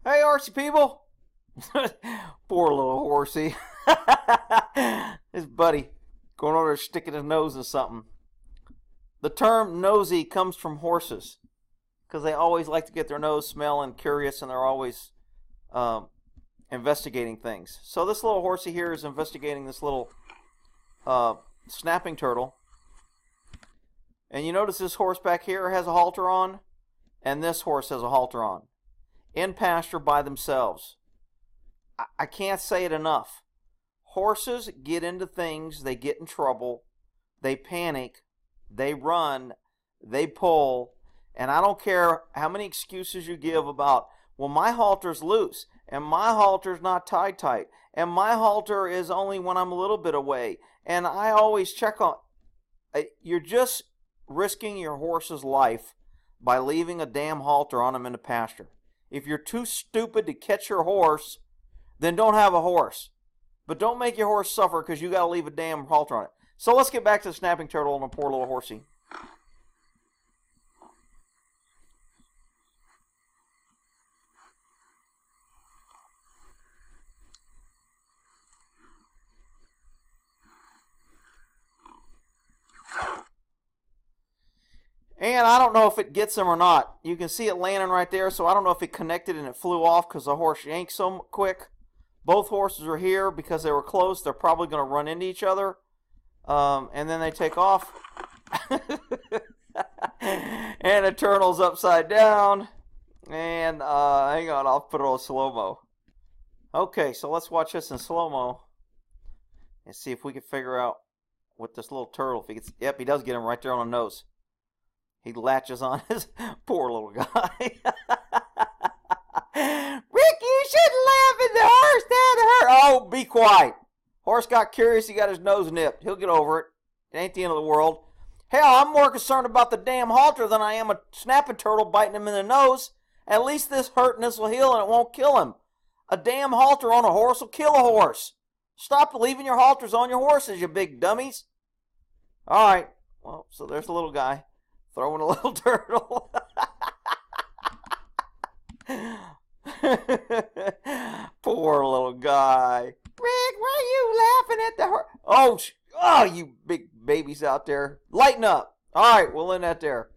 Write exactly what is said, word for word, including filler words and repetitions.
Hey, horsey people. Poor little horsey. His buddy going over there sticking his nose in something. The term nosy comes from horses because they always like to get their nose smelling, curious, and they're always um, investigating things. So this little horsey here is investigating this little uh, snapping turtle. And you notice this horse back here has a halter on, and this horse has a halter on. In pasture by themselves. I, I can't say it enough. Horses get into things, they get in trouble, they panic, they run, they pull, and I don't care how many excuses you give about, well, my halter's loose, and my halter's not tied tight, and my halter is only when I'm a little bit away, and I always check on. You're just risking your horse's life by leaving a damn halter on him in the pasture. If you're too stupid to catch your horse, then don't have a horse. But don't make your horse suffer because you got to leave a damn halter on it. So let's get back to the snapping turtle and the poor little horsey. And I don't know if it gets him or not. You can see it landing right there, so I don't know if it connected and it flew off because the horse yanked so quick. Both horses are here because they were close. They're probably going to run into each other. Um, and then they take off. And the turtle's upside down. And uh, hang on, I'll put it on slow-mo. Okay, so let's watch this in slow-mo. And see if we can figure out what this little turtle, if he gets, yep, he does get him right there on the nose. He latches on his poor little guy. Rick, you shouldn't laugh at the horse. That hurt. Oh, be quiet. Horse got curious. He got his nose nipped. He'll get over it. It ain't the end of the world. Hell, I'm more concerned about the damn halter than I am a snapping turtle biting him in the nose. At least this hurt and this will heal and it won't kill him. A damn halter on a horse will kill a horse. Stop leaving your halters on your horses, you big dummies. All right. Well, so there's the little guy. Throwing a little turtle. Poor little guy. Rick, why are you laughing at the horse? Oh, oh, you big babies out there. Lighten up. All right, we'll end that there.